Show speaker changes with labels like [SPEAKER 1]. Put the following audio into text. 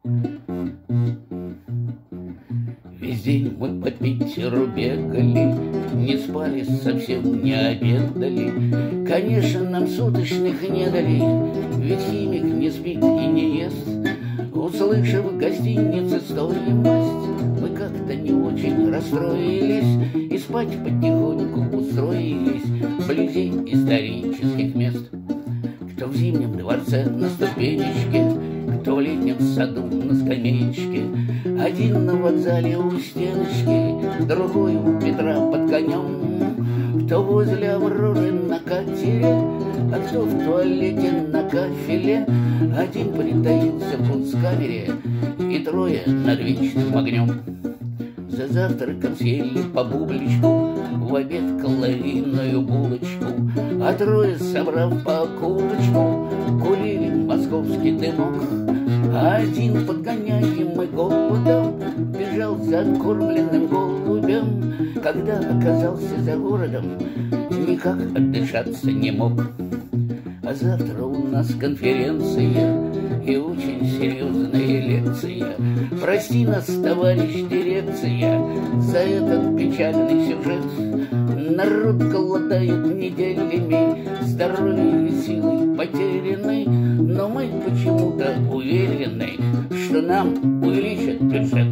[SPEAKER 1] Весь день мы по Питеру бегали, не спали, совсем не обедали. Конечно, нам суточных не дали, ведь химик не спит и не ест. Услышав в гостинице стоимость, мы как-то не очень расстроились и спать потихоньку устроились вблизи исторических мест. Кто в Зимнем дворце на ступенечке, кто в летнем саду на скамеечке, один на вокзале у стеночки, другой у Петра под конем, кто возле Авроры на катере, а кто в туалете на кафеле, один притаился в кунсткамере и трое над вечным огнем. За завтраком съели по бубличку, в обед калорийную булочку, а трое, собрав по курочку, курили московский дымок. А один, подгоняемый голодом, бежал за откормленным голубем. Когда оказался за городом, никак отдышаться не мог. А завтра у нас конференция и очень серьезная лекция. Прости нас, товарищ дирекция, за этот печальный сюжет. Народ голодает неделями, здоровье и силы потеряны, но мы почему-то уверены, что нам увеличат бюджет.